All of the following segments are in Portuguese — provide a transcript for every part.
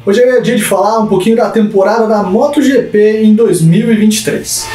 Hoje é dia de falar um pouquinho da temporada da MotoGP em 2023.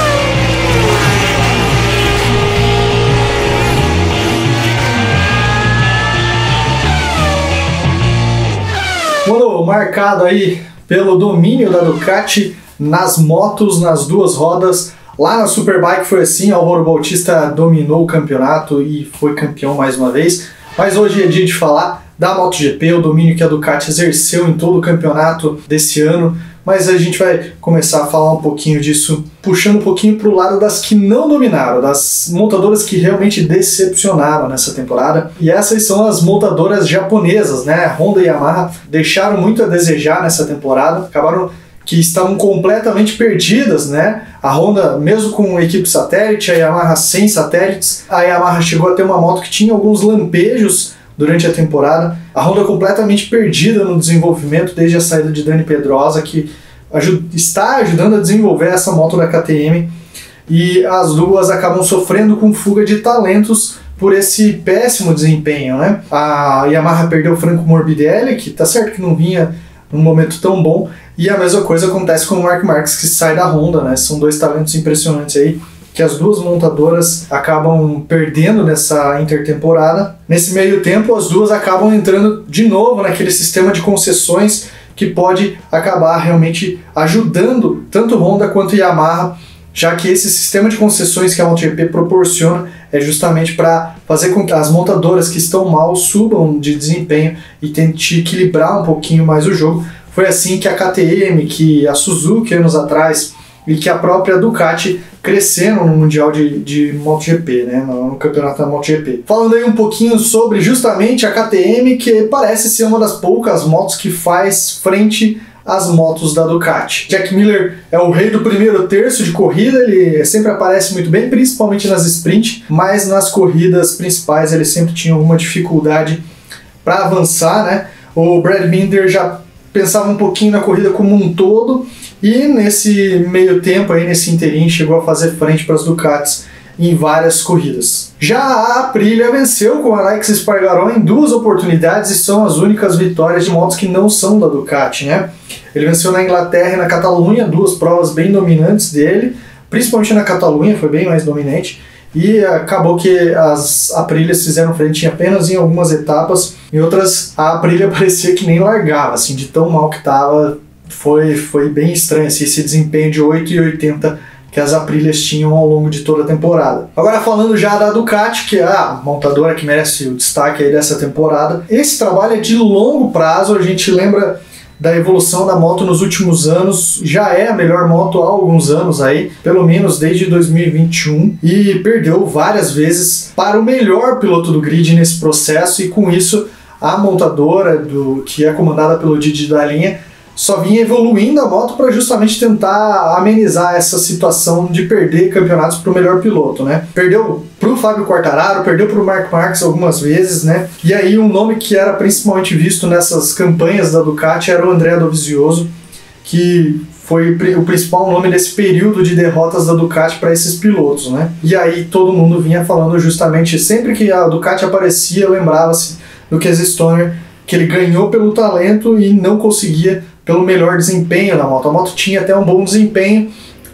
Um ano marcado aí pelo domínio da Ducati nas motos, nas duas rodas. Lá na Superbike foi assim, Álvaro Bautista dominou o campeonato e foi campeão mais uma vez. Mas hoje é dia de falar da MotoGP, o domínio que a Ducati exerceu em todo o campeonato desse ano. Mas a gente vai começar a falar um pouquinho disso, puxando um pouquinho para o lado das que não dominaram, das montadoras que realmente decepcionaram nessa temporada. E essas são as montadoras japonesas, né? Honda e Yamaha deixaram muito a desejar nessa temporada, acabaram que estavam completamente perdidas, né? A Honda, mesmo com equipe satélite, a Yamaha sem satélites, a Yamaha chegou a ter uma moto que tinha alguns lampejos durante a temporada, a Honda completamente perdida no desenvolvimento desde a saída de Dani Pedrosa, que está ajudando a desenvolver essa moto da KTM, e as duas acabam sofrendo com fuga de talentos por esse péssimo desempenho, né? A Yamaha perdeu o Franco Morbidelli, que tá certo que não vinha num momento tão bom, e a mesma coisa acontece com o Marc Marquez, que sai da Honda, né? São dois talentos impressionantes aí, que as duas montadoras acabam perdendo nessa intertemporada. Nesse meio tempo, as duas acabam entrando de novo naquele sistema de concessões que pode acabar realmente ajudando tanto Honda quanto Yamaha, já que esse sistema de concessões que a MotoGP proporciona é justamente para fazer com que as montadoras que estão mal subam de desempenho e tente equilibrar um pouquinho mais o jogo. Foi assim que a KTM, que a Suzuki anos atrás e que a própria Ducati cresceram no Mundial de MotoGP, né, no campeonato da MotoGP. Falando aí um pouquinho sobre justamente a KTM, que parece ser uma das poucas motos que faz frente às motos da Ducati. Jack Miller é o rei do primeiro terço de corrida, ele sempre aparece muito bem, principalmente nas sprint, mas nas corridas principais ele sempre tinha alguma dificuldade para avançar, né? O Brad Binder já pensava um pouquinho na corrida como um todo, e nesse meio tempo, aí, nesse interim, chegou a fazer frente para as Ducatis em várias corridas. Já a Aprilia venceu com Alex Espargaró em duas oportunidades e são as únicas vitórias de motos que não são da Ducati, né? Ele venceu na Inglaterra e na Catalunha, duas provas bem dominantes dele, principalmente na Catalunha, foi bem mais dominante, e acabou que as Aprilias fizeram frente apenas em algumas etapas, em outras a Aprilia parecia que nem largava, assim, de tão mal que estava. Foi bem estranho assim, esse desempenho de 8,80 que as Aprilias tinham ao longo de toda a temporada. Agora falando já da Ducati, que é a montadora que merece o destaque aí dessa temporada, esse trabalho é de longo prazo, a gente lembra da evolução da moto nos últimos anos, já é a melhor moto há alguns anos aí, pelo menos desde 2021, e perdeu várias vezes para o melhor piloto do grid nesse processo, e com isso a montadora, que é comandada pelo Didi Dalinha, só vinha evoluindo a moto para justamente tentar amenizar essa situação de perder campeonatos para o melhor piloto, né? Perdeu para o Fábio Quartararo, perdeu para o Marc Marquez algumas vezes, né? E aí um nome que era principalmente visto nessas campanhas da Ducati era o Andrea Dovizioso, que foi o principal nome desse período de derrotas da Ducati para esses pilotos, né? E aí todo mundo vinha falando justamente, sempre que a Ducati aparecia, lembrava-se do Casey Stoner, que ele ganhou pelo talento e não conseguia pelo melhor desempenho da moto. A moto tinha até um bom desempenho,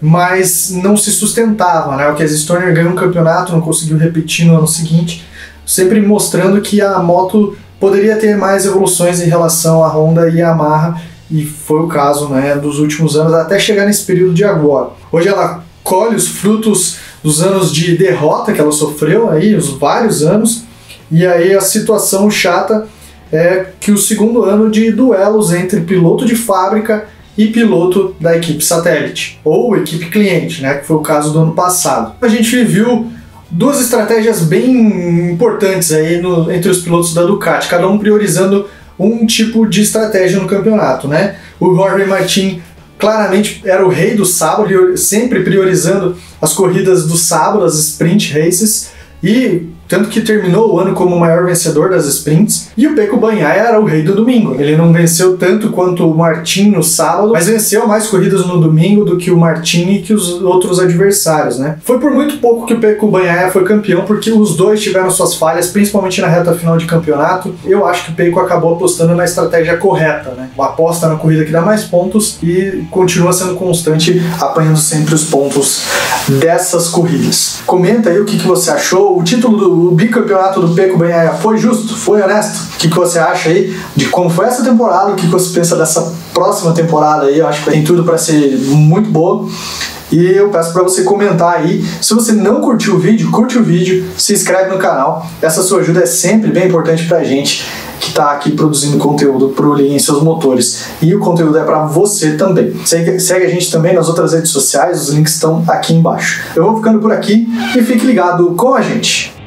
mas não se sustentava, né? O Casey Stoner ganhou um campeonato, não conseguiu repetir no ano seguinte, sempre mostrando que a moto poderia ter mais evoluções em relação à Honda e Yamaha, e foi o caso, né, dos últimos anos, até chegar nesse período de agora. Hoje ela colhe os frutos dos anos de derrota que ela sofreu, aí, os vários anos, e aí a situação chata é que o segundo ano de duelos entre piloto de fábrica e piloto da equipe satélite, ou equipe cliente, né, que foi o caso do ano passado. A gente viu duas estratégias bem importantes aí entre os pilotos da Ducati, cada um priorizando um tipo de estratégia no campeonato, né? O Jorge Martin claramente era o rei do sábado, sempre priorizando as corridas do sábado, as sprint races, e tanto que terminou o ano como o maior vencedor das sprints, e o Pecco Bagnaia era o rei do domingo. Ele não venceu tanto quanto o Martin no sábado, mas venceu mais corridas no domingo do que o Martin e que os outros adversários, né? Foi por muito pouco que o Pecco Bagnaia foi campeão, porque os dois tiveram suas falhas, principalmente na reta final de campeonato. Eu acho que o Pecco acabou apostando na estratégia correta, né? Uma aposta na corrida que dá mais pontos e continua sendo constante, apanhando sempre os pontos dessas corridas. Comenta aí o que você achou. O título do bicampeonato do Pecco Bagnaia foi justo? Foi honesto? O que você acha aí de como foi essa temporada? O que você pensa dessa próxima temporada aí? Eu acho que tem tudo para ser muito boa. E eu peço para você comentar aí. Se você não curtiu o vídeo, curte o vídeo, se inscreve no canal. Essa sua ajuda é sempre bem importante pra gente que está aqui produzindo conteúdo pro Liguem Seus Motores. E o conteúdo é para você também. Segue a gente também nas outras redes sociais, os links estão aqui embaixo. Eu vou ficando por aqui e fique ligado com a gente.